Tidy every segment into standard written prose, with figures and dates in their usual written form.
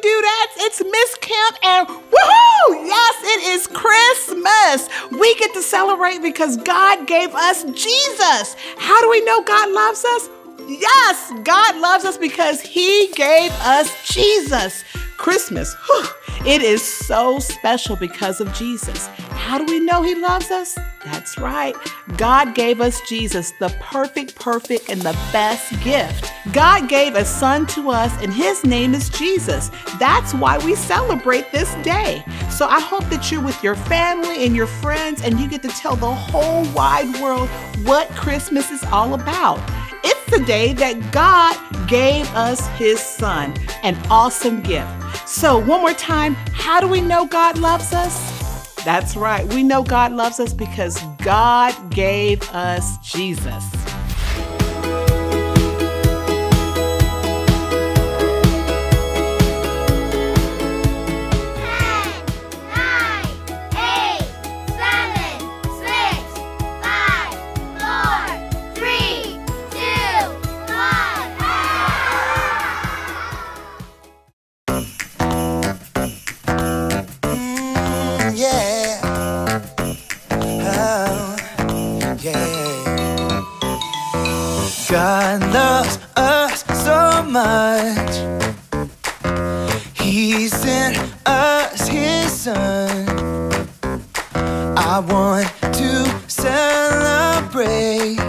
dudettes, it's Miss Kemp, and woohoo! Yes, it is Christmas. We get to celebrate because God gave us Jesus. How do we know God loves us? Yes, God loves us because He gave us Jesus. Christmas, it is so special because of Jesus. How do we know He loves us? That's right. God gave us Jesus, the perfect, and the best gift. God gave a son to us, and His name is Jesus. That's why we celebrate this day. So I hope that you're with your family and your friends, and you get to tell the whole wide world what Christmas is all about. It's the day that God gave us His son, an awesome gift. So one more time, how do we know God loves us? That's right. We know God loves us because God gave us Jesus. God loves us so much, He sent us His son. I want to celebrate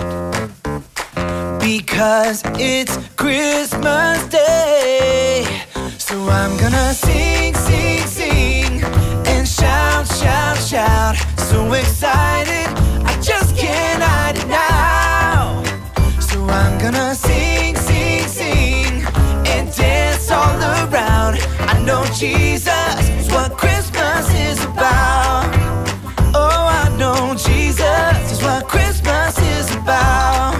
because it's Christmas Day. So I'm gonna sing, sing, sing and shout, shout, shout. So excited, I just can't hide it now. I'm gonna sing, sing, sing and dance all around. I know Jesus is what Christmas is about. Oh, I know Jesus is what Christmas is about.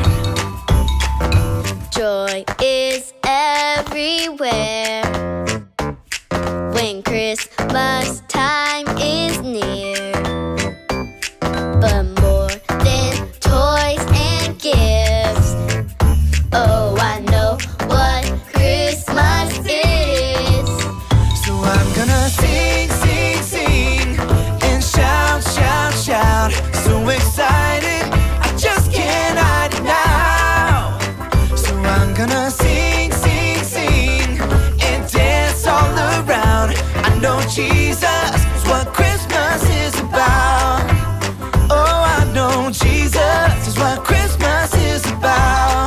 Joy is everywhere when Christmas time is near. But more than toys and gifts, oh, I know what Christmas is. So I'm gonna sing, sing, sing and shout, shout, shout. So excited, I just can't hide it now. So I'm gonna sing, sing, sing and dance all around. I know Jesus is what Christmas is about. Oh, I know Jesus is what Christmas is about.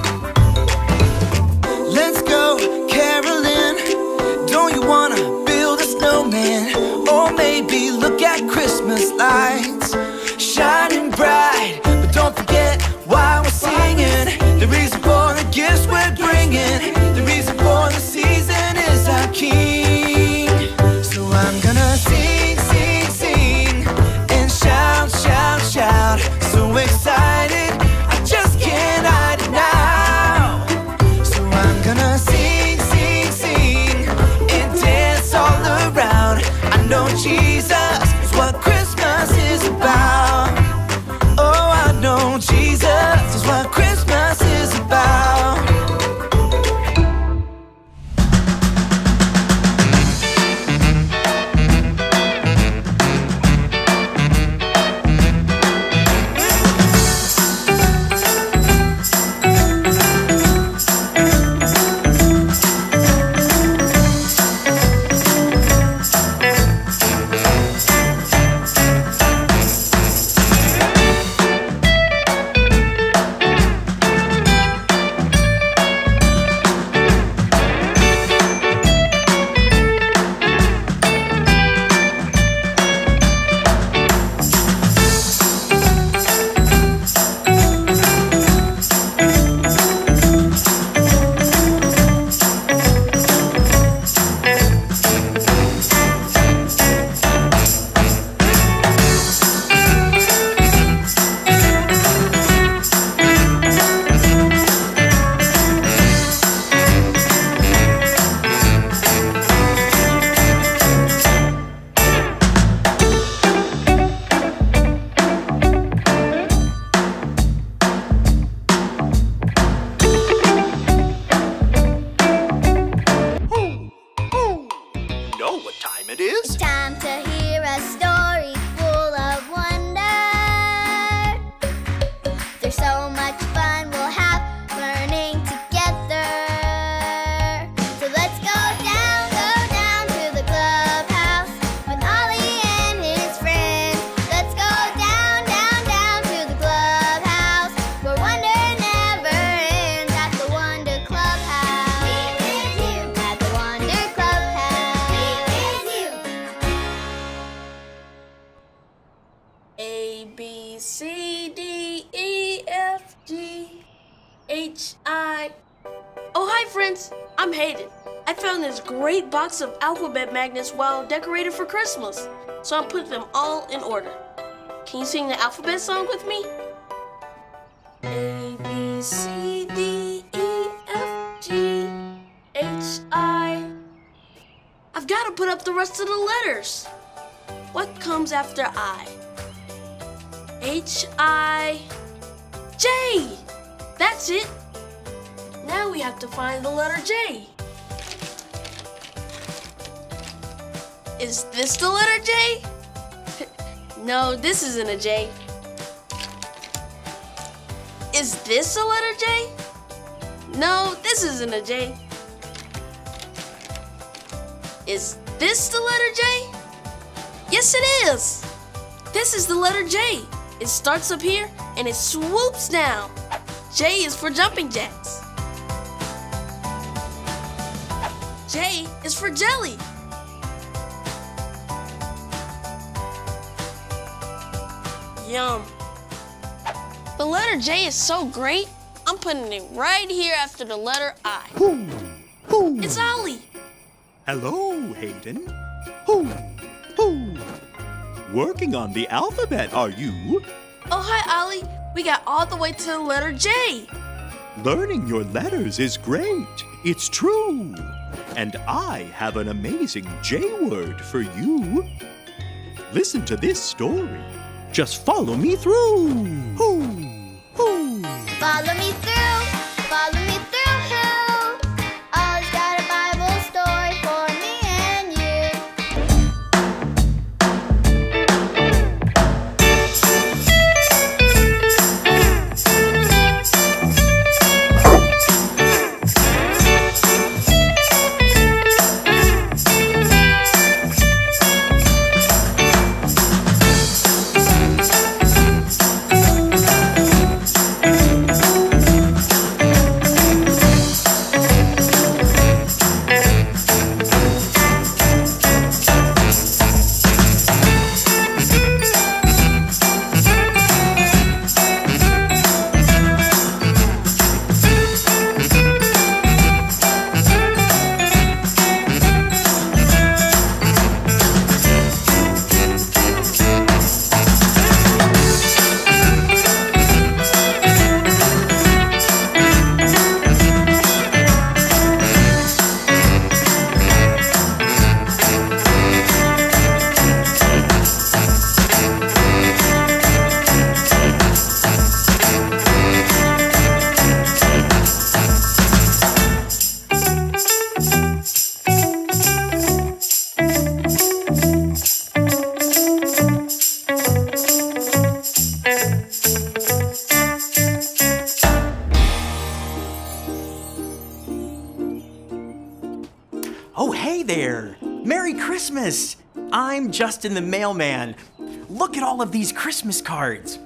Let's go, Carolyn. Don't you wanna build a snowman? Or maybe look at Christmas lights shining bright. But don't forget why we're singing. The reason for the gifts we're bringing. The reason for the season is our King. So I'm gonna sing, sing, sing and shout, shout, shout. So excited, I just can't hide it now. I'm gonna sing, sing, sing and dance all around. I know Jesus is what Christmas is about. Oh, I know Jesus is what Christmas is about. know what time it is. It's time to hear a story full of wonder. There's so much fun we'll have learning together. So let's go down to the clubhouse with Ollie and his friends. Let's go down to the clubhouse where wonder never ends at the Wonder Clubhouse. Meet with you at the Wonder Clubhouse. Meet with you. A, B, C, D, E, F, G, H, I. Oh, hi, friends. I'm Hayden. I found this great box of alphabet magnets while decorating for Christmas, so I'm putting them all in order. Can you sing the alphabet song with me? A, B, C, D, E, F, G, H, I. I've got to put up the rest of the letters. What comes after I? H, I, J. That's it. Now we have to find the letter J. Is this the letter J? No, this isn't a J. Is this a letter J? No, this isn't a J. Is this the letter J? Yes, it is. This is the letter J. It starts up here and it swoops down. J is for jumping jacks. J is for jelly. Yum. The letter J is so great, I'm putting it right here after the letter I. Hoo, hoo. It's Ollie. Hello, Hayden. Hoo, hoo. Working on the alphabet, are you? Oh, hi, Ollie. We got all the way to the letter J. Learning your letters is great. It's true. And I have an amazing J word for you. Listen to this story. Just follow me through. Hoo, hoo. Follow me through, follow me through, who? Ollie's got a Bible story for me and you. Oh, hey there! Merry Christmas! I'm Justin the mailman. Look at all of these Christmas cards.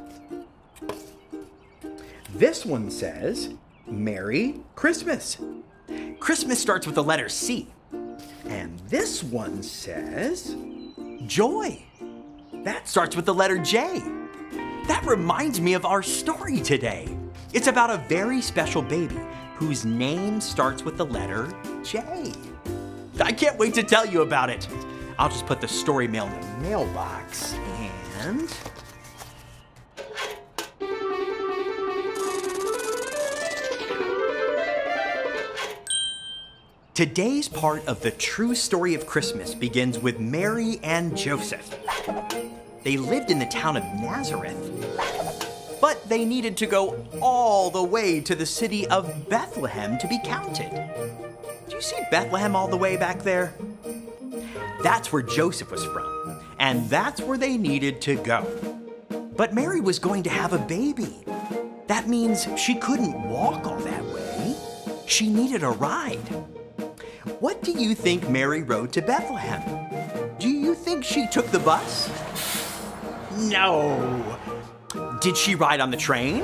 This one says, Merry Christmas. Christmas starts with the letter C. And this one says, Joy. That starts with the letter J. That reminds me of our story today. It's about a very special baby whose name starts with the letter J. I can't wait to tell you about it. I'll just put the story mail in the mailbox and... Today's part of the true story of Christmas begins with Mary and Joseph. They lived in the town of Nazareth, but they needed to go all the way to the city of Bethlehem to be counted. Do you see Bethlehem all the way back there? That's where Joseph was from, and that's where they needed to go. But Mary was going to have a baby. That means she couldn't walk all that way. She needed a ride. What do you think Mary rode to Bethlehem? Do you think she took the bus? No. Did she ride on the train?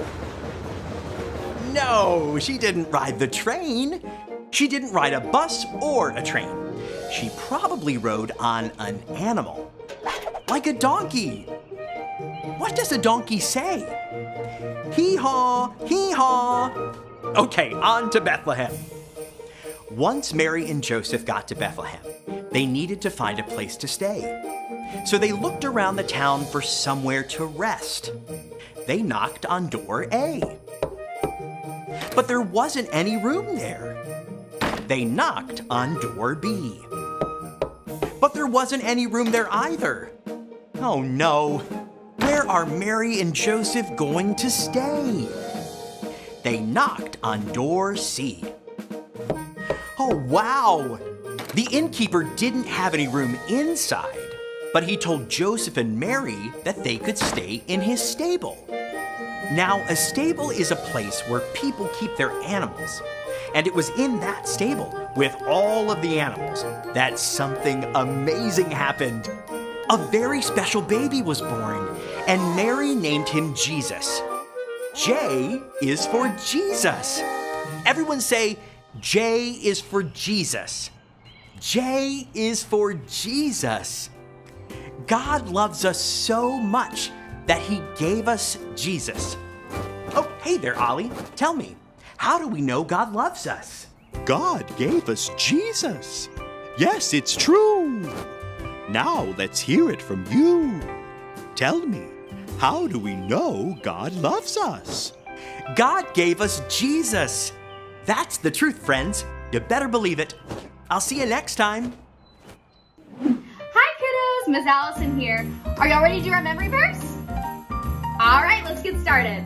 No, she didn't ride the train. She didn't ride a bus or a train. She probably rode on an animal, like a donkey. What does a donkey say? Hee-haw, hee-haw. Okay, on to Bethlehem. Once Mary and Joseph got to Bethlehem, they needed to find a place to stay. So they looked around the town for somewhere to rest. They knocked on door A. But there wasn't any room there. They knocked on door B. But there wasn't any room there either. Oh no, where are Mary and Joseph going to stay? They knocked on door C. Oh wow, the innkeeper didn't have any room inside, but he told Joseph and Mary that they could stay in his stable. Now, a stable is a place where people keep their animals. And it was in that stable, with all of the animals, that something amazing happened. A very special baby was born, and Mary named him Jesus. J is for Jesus. Everyone say, J is for Jesus. J is for Jesus. God loves us so much that he gave us Jesus. Oh, hey there, Ollie. Tell me, how do we know God loves us? God gave us Jesus. Yes, it's true. Now let's hear it from you. Tell me, how do we know God loves us? God gave us Jesus. That's the truth, friends. You better believe it. I'll see you next time. Hi, kiddos. Miss Allison here. Are y'all ready to do our memory verse? All right, let's get started.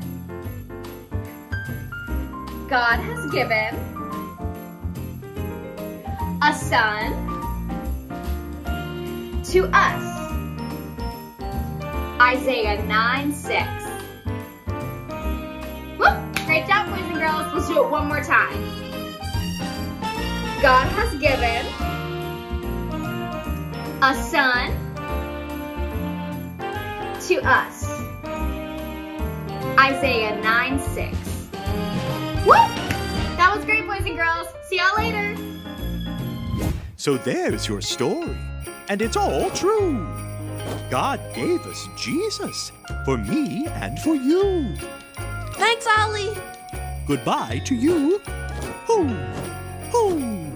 God has given a son to us. Isaiah 9:6. Whoop! Great job, boys and girls. Let's do it one more time. God has given a son to us. Isaiah 9:6. Woo! That was great, boys and girls. See y'all later. So there's your story, and it's all true. God gave us Jesus for me and for you. Thanks, Ollie. Goodbye to you. Hoo, hoo.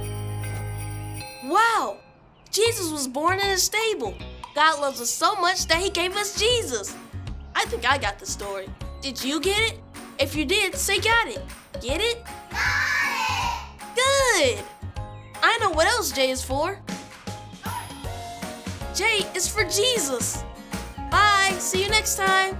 Wow, Jesus was born in a stable. God loves us so much that he gave us Jesus. I think I got the story. Did you get it? If you did, say got it. Get it? Got it! Good. I know what else J is for. J is for Jesus. Bye. See you next time.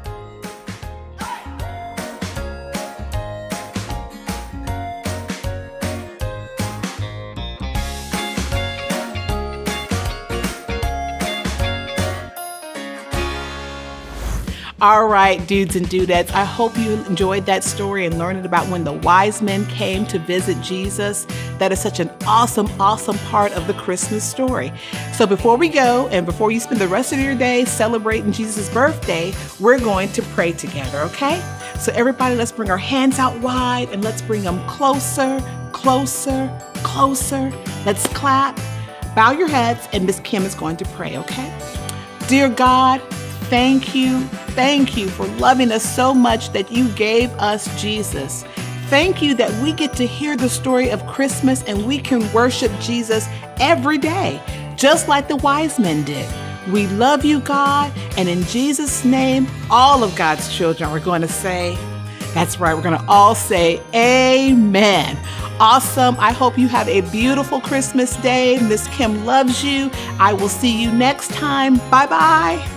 All right, dudes and dudettes, I hope you enjoyed that story and learning about when the wise men came to visit Jesus. That is such an awesome, awesome part of the Christmas story. So before we go and before you spend the rest of your day celebrating Jesus' birthday, we're going to pray together, okay? So everybody, let's bring our hands out wide and let's bring them closer, closer, closer. Let's clap. Bow your heads and Miss Kim is going to pray, okay? Dear God, thank you for loving us so much that you gave us Jesus. Thank you that we get to hear the story of Christmas and we can worship Jesus every day, just like the wise men did. We love you, God, and in Jesus' name, all of God's children are going to say, that's right, we're going to all say amen. Awesome. I hope you have a beautiful Christmas day. Miss Kim loves you. I will see you next time. Bye-bye.